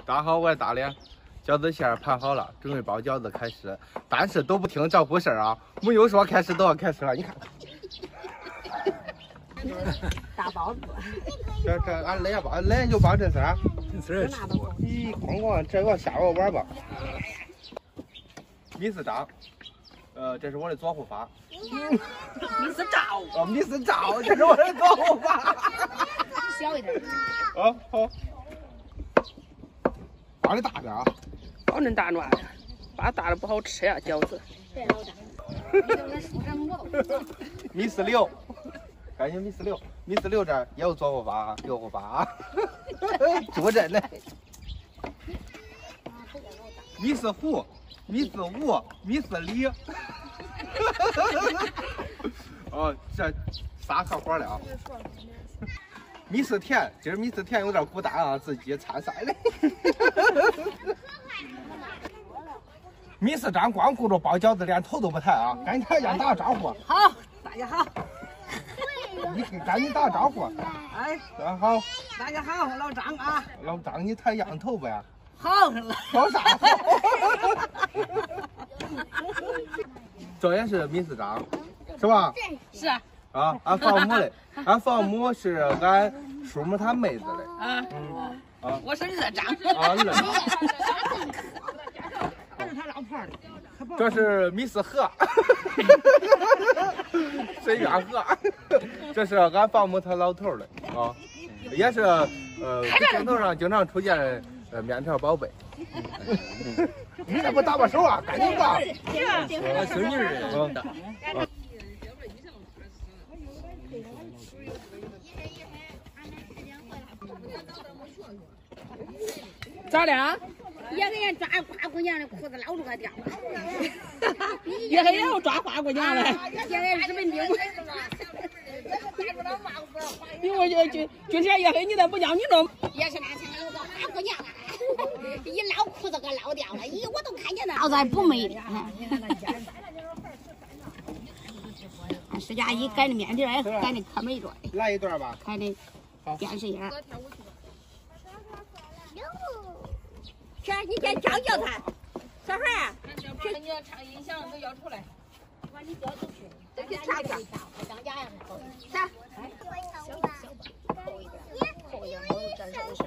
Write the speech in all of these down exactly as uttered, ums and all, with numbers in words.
大家好，我是大脸，饺子馅儿盘好了，准备包饺子开始。但是都不听招呼声啊，没有说开始都要开始了。你看， 大包子， 这这俺来吧，来就包这事儿。 这咦，光光这个下我玩吧。米四张，呃，这是我的左护法。 米四赵， 哦，米四赵，这是我的左护法。 小一点。 哦，好。包的大点啊。 包恁大暖的，包大了不好吃呀，饺子。别老大。 米四六，感谢米四六，米四六这儿也有左护法、右护法啊，坐镇呢。米四虎，米四五，米四里。哦，这仨合伙了啊。米四甜，今儿米四甜有点孤单啊，自己参赛的。米四张光顾着包饺子，连头都不抬啊！赶紧让打个招呼。 好，大家好。 你赶紧打个招呼。 哎， 大家好。 大家好，我老张啊。 老张，你抬仰头不呀？ 好了。 好啥好？这也是米四张，是吧？ 是啊。 啊，俺房母的，俺房母是俺叔母他妹子的。 啊。 嗯。啊。 我是二张。 啊，二张。这是米四河，水源河，这是俺房母他老头的啊，也是呃镜头上经常出现呃面条宝贝。你这不打把手啊？赶紧打！ 我孙女儿。 嗯。 咋的？ 也给人抓花姑娘的裤子捞出个掉了， 也给人抓花姑娘的， 也给日本兵。 因为就就就这也给你的不叫你弄。 也是那天有个花姑娘，一捞裤子给捞掉了，咦，我都看见了。老子还不美的。俺师家一擀的面条，哎，擀的可美着。 来一段吧。 看的电视眼。是，你先教教他，小孩儿。 这你要唱音响都要出来。把你教出去， 再去唱唱。张家呀，啥？小吧，厚一点，厚一点，厚一点，这是。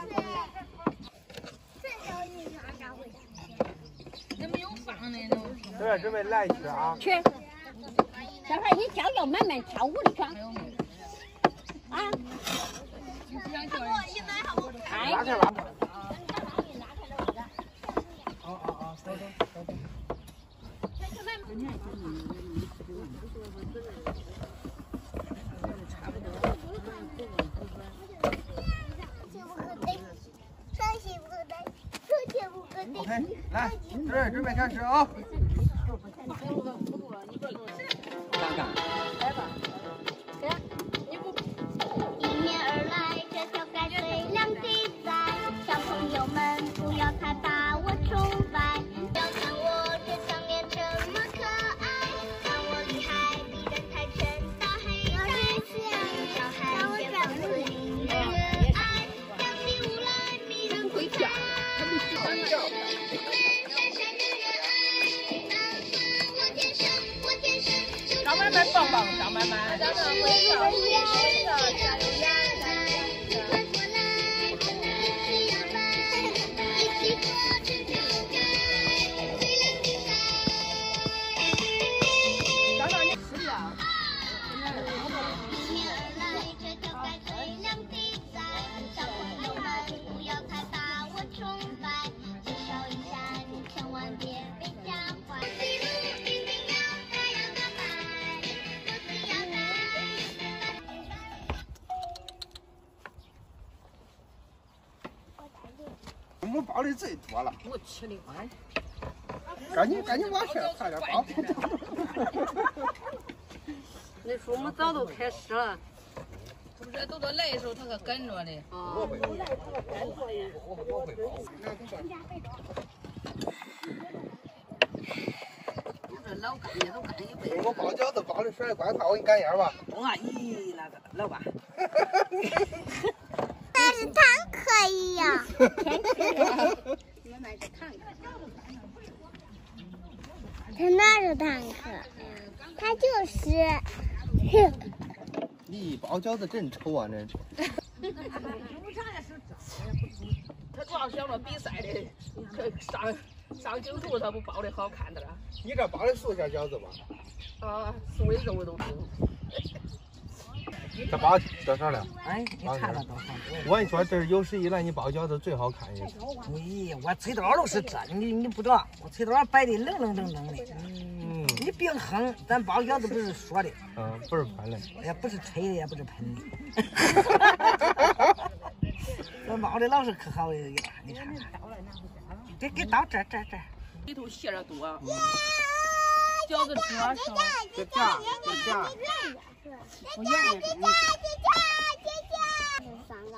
那没有放的都。 这边准备来一曲啊。 去。小孩儿，你教教慢慢跳舞的去。啊。 你不想叫人？ 哎。 拉开拉开。OK， 来，这儿准备开始啊！ 看看。 来吧。 迎面而来，这条该最亮地在，小朋友们不要太把我崇拜，要看我这张脸这么可爱，看我厉害，比人太沉，大黑带，小孩别放肆令人热爱，跳起舞来迷人会跳。 张曼曼棒棒，张曼曼，张曼会跳，会跳，加油呀！张曼，你是呀？ 我们包的最多了， 我吃的快。 赶紧赶紧往上快点包。 那叔母早都开始了。 不是，都到来的时候他可跟着的。 哦。这老干也都干一辈子。 我包饺子包的甩的乖快，我给你擀烟吧。 中啊，咦，那个老板。 这是坦克。 可以呀。他那是坦克，他就是。 咦，包饺子真丑啊！那。 他主要想着比赛的，上上镜头他不包的好看的了。 你这包的素馅饺子吧？ 啊，素的肉都有。 这包多少了？ 哎，你看了多少？ 我跟你说，这是有史以来你包饺子最好看一次。 你我菜刀都是这，你你不知道，我菜刀摆的愣愣愣愣的。 嗯。 你别哼，咱包饺子不是说的。 嗯，不是喷的。 也不是吹的，也不是喷的。咱包的老是可好的了，你看看。给给到这这这。 里头馅儿多。饺子主要是这夹这夹。 我愿意。姐姐姐姐姐姐。三大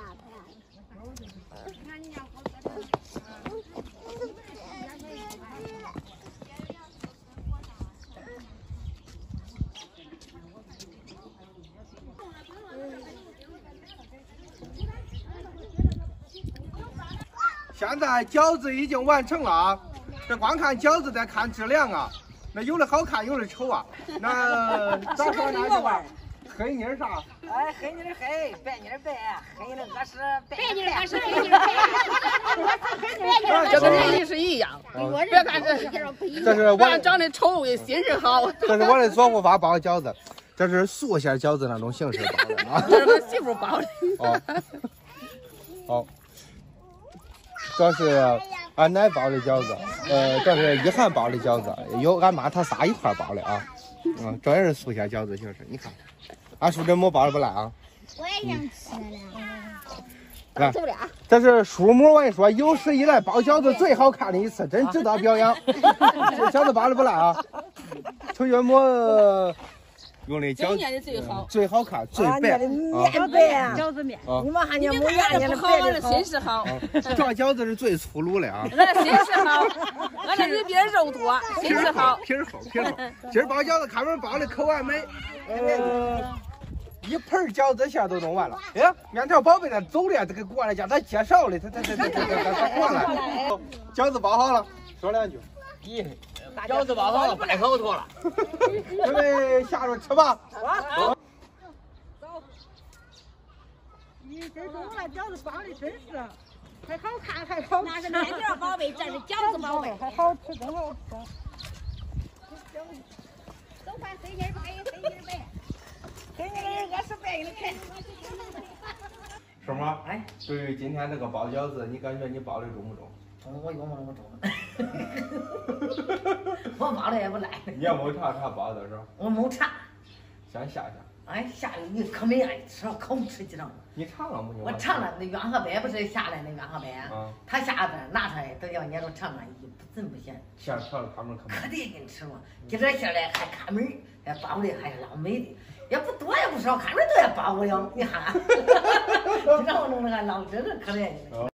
现在饺子已经完成了啊！这光看饺子，再看质量啊。那有的好看，有的丑啊。那咋说那句话？黑妮儿啥？ 哎，黑妮儿黑，白妮儿白，黑妮儿我是白妮儿，我是黑妮儿白。 这跟人是一样。别看这， 这是我长得丑，心是好。 这是我的左护法包饺子，这是素馅饺子那种形式包的啊。 这是我媳妇包的。 哦。哦。这是俺奶包的饺子，呃，这是一涵包的饺子，有俺妈她仨一块包的啊。嗯，这也是素馅饺子形式，你看。俺叔这馍包的不赖啊！ 我也想吃了。来，这是叔母，我跟你说，有史以来包饺子最好看的一次，真值得表扬。这饺子包的不赖啊！成月馍用的饺子最好， 最好看，最白啊！ 面白啊， 饺子面。 你们还念木面念的好，俺这心是好。 这饺子是最粗鲁的啊！ 俺这心是好，俺这里边肉多，心是好。 皮儿厚，皮儿厚。今儿包饺子看门包的口感美，呃。一盆饺子馅都弄完了，哎，面条宝贝那走了，这个过来叫他介绍的，他他他他他他过来。饺子包好了，说两句。 咦，饺子包好了，拜口托了。 准备下桌吃吧。 走。你这中了饺子包的真是，还好看还好吃。 那是面条宝贝，这是饺子宝贝， 还好吃，真好吃。 都看黑妮儿白，黑妮儿白。 黑妮儿我是白的看。 师傅，哎，对于今天这个包饺子，你感觉你包的中不中？ 中，我有么那么中？我包的也不赖。 你也没查查包的是吧？ 我没查。 先下下。 哎，下你可没爱吃，可不吃几张。 你尝了没？ 我尝了，那元和白不是下来那元和白， 嗯， 他下边拿出来都叫伢都尝尝，一不真不咸。 馅调的看门可美。 可得给你吃嘛，今这馅来还看门，还包的还老美的。也不多也不少，看着都也包不了，你看，让我弄那个老真的可怜。